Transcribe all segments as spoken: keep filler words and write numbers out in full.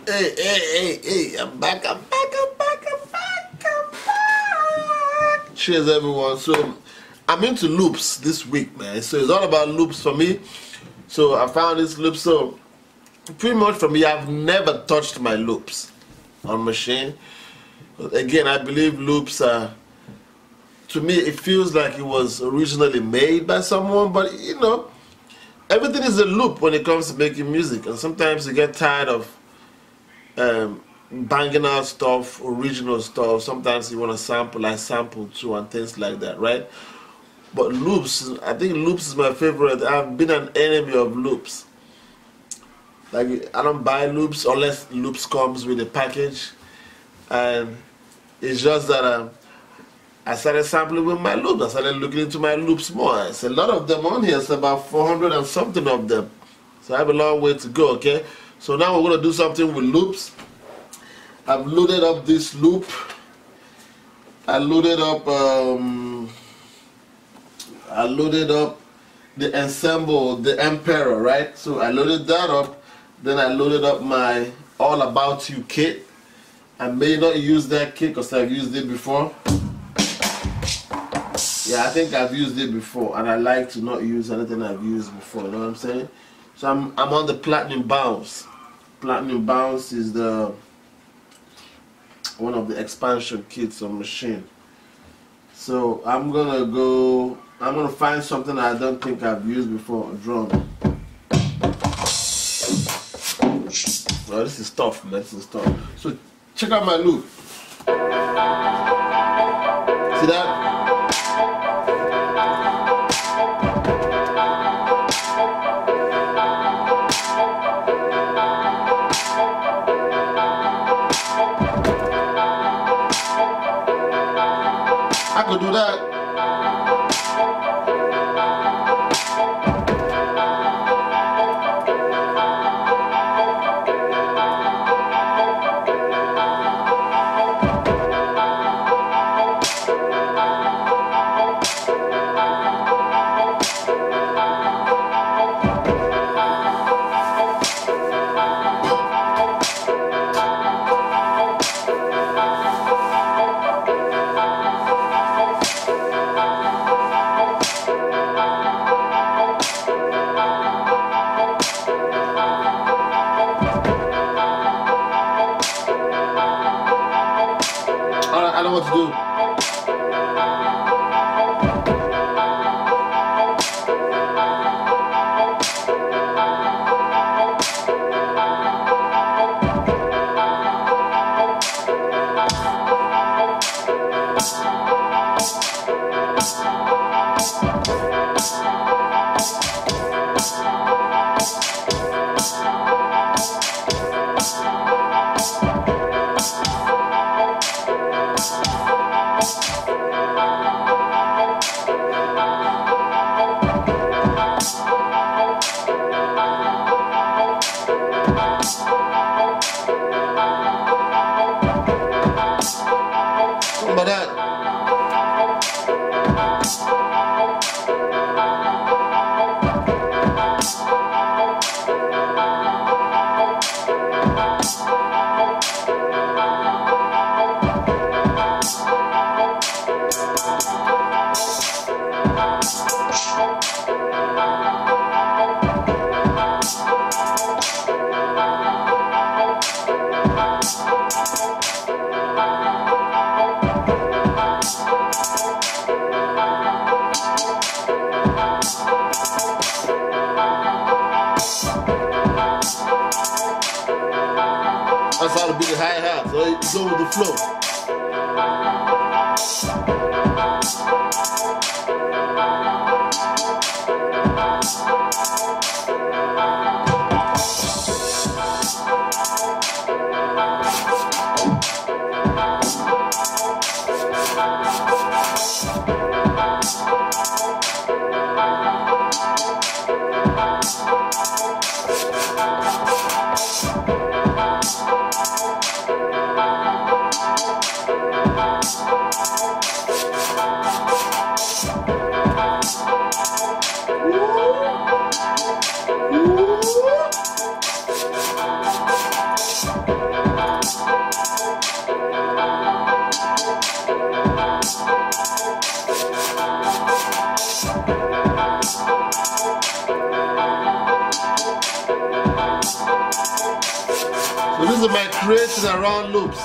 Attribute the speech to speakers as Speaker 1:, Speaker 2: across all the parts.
Speaker 1: Hey, hey, hey, hey, I'm back, I'm back, I'm back, I'm back, I'm back. Cheers, everyone. So, I'm into loops this week, man. So, it's all about loops for me. So, I found this loop. So, pretty much for me, I've never touched my loops on Maschine. Again, I believe loops are, to me, it feels like it was originally made by someone, but you know, everything is a loop when it comes to making music, and sometimes you get tired of um, banging out stuff, original stuff. Sometimes you want to sample, I sample too, and things like that, right? But loops, I think loops is my favorite. I've been an enemy of loops. Like, I don't buy loops unless loops comes with a package, and it's just that um, I started sampling with my loops. I started looking into my loops more. It's a lot of them on here. It's about four hundred and something of them. So I have a long way to go, okay? So now we're going to do something with loops. I've loaded up this loop. I loaded up, um, I loaded up the ensemble, the Emperor, right? So I loaded that up. Then I loaded up my All About You kit. I may not use that kit because I've used it before. Yeah, I think I've used it before, and I like to not use anything I've used before, you know what I'm saying? So I'm, I'm on the Platinum Bounce. Platinum Bounce is the one of the expansion kits on Maschine. So I'm gonna go, I'm gonna find something I don't think I've used before, a drum. Oh, this is tough, man, this is tough. So check out my loop. See that? I could do that. I don't know what to do. Something about that. That's how to be the hi-hat, so you go with the flow. So this is my creation around loops.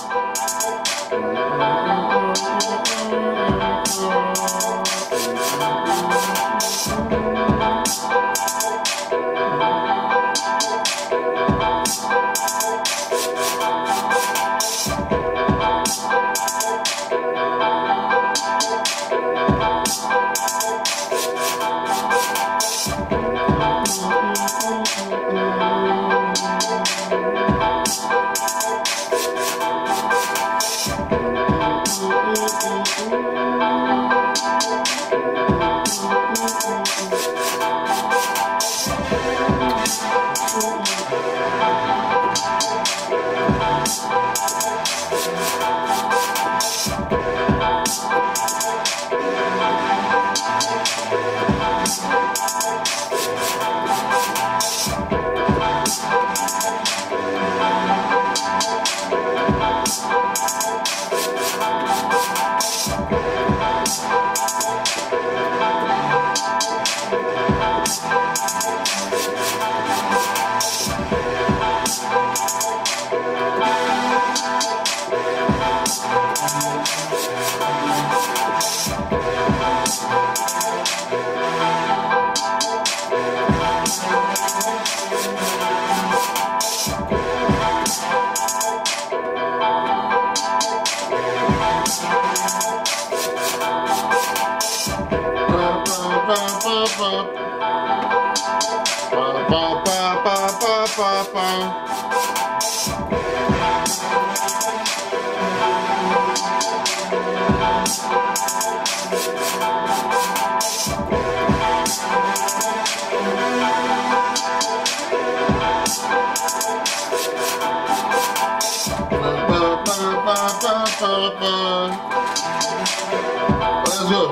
Speaker 1: Let's go.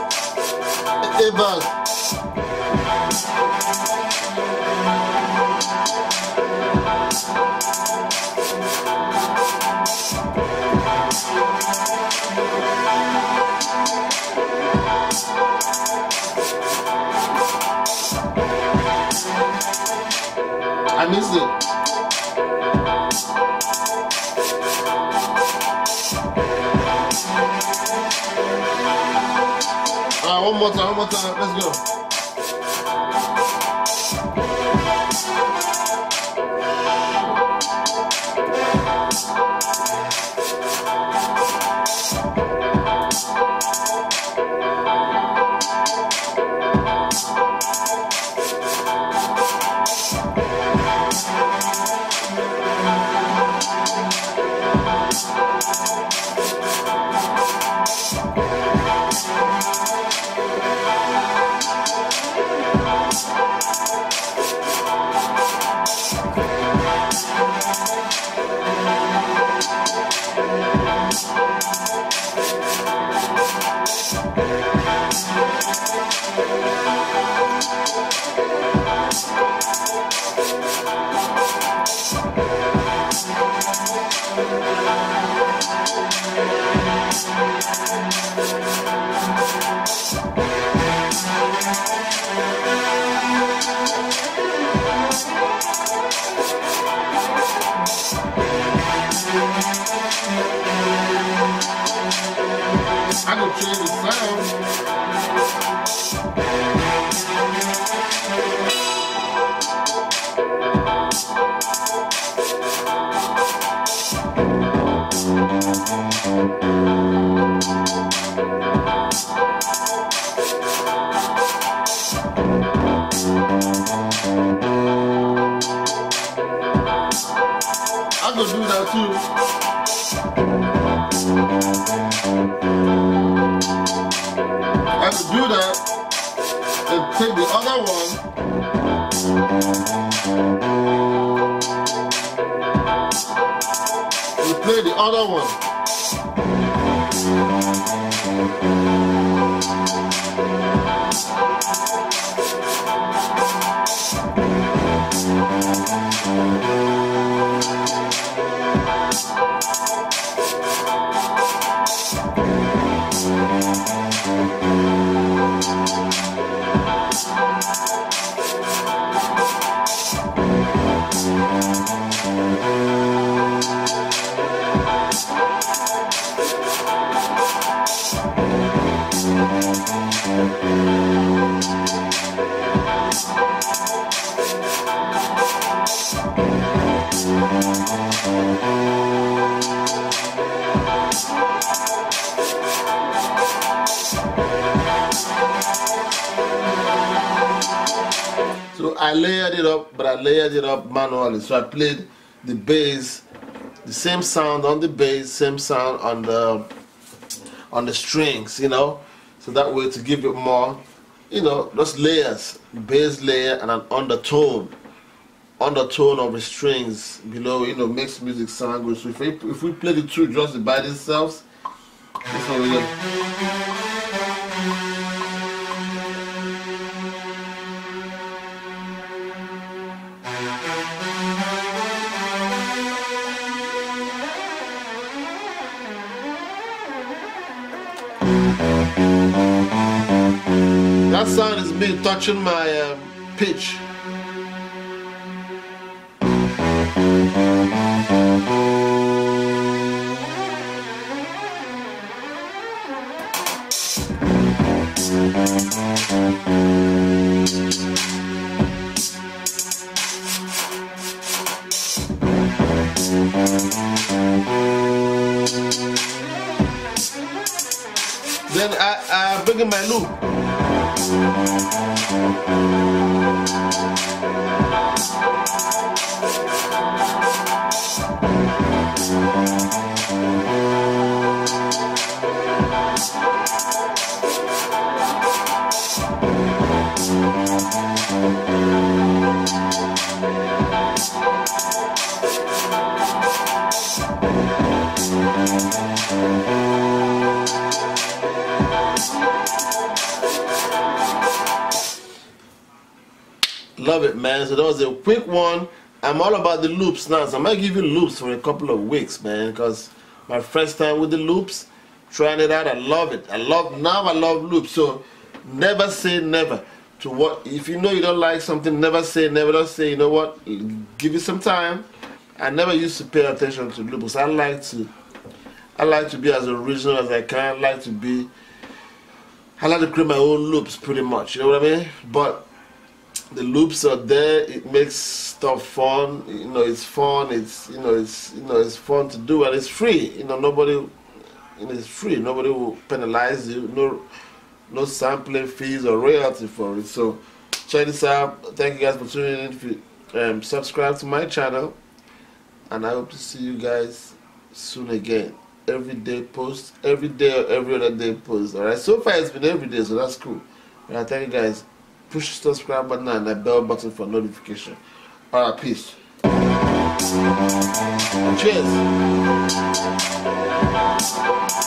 Speaker 1: Eight bars. I missed it. Alright, one more time, one more time. Let's go. I can change the sound. I can do that too. I can do that and take the other one and play the other one. Thank you. So I layered it up, but I layered it up manually. So I played the bass, the same sound on the bass, same sound on the on the strings, you know. So that way to give it more, you know, just layers, bass layer and an undertone, undertone of the strings below, you know, makes music sound good. So if we, if we play the two just by themselves, that's how we get. That sound is me touching my um, pitch. Then I, I bring in my loop. Love it, man. So that was a quick one. I'm all about the loops now, so I might give you loops for a couple of weeks, man, because my first time with the loops, trying it out, I love it. I love, now I love loops. So never say never to what, if you know you don't like something, never say never. Don't say, you know what, give it some time. I never used to pay attention to loops. I like to, I like to be as original as I can. I like to be, I like to create my own loops pretty much, you know what I mean? But the loops are there. It makes stuff fun. You know, it's fun. It's you know, it's you know, it's fun to do, and it's free. You know, nobody, you know, it's free. Nobody will penalize you. No, no sampling fees or royalty for it. So check this out. Thank you guys for tuning in. If you um, subscribe to my channel, and I hope to see you guys soon again. Every day post, every day or every other day post. All right. So far it's been every day, so that's cool. All right. Thank you guys. Push the subscribe button and the bell button for notification. Alright, peace. Cheers.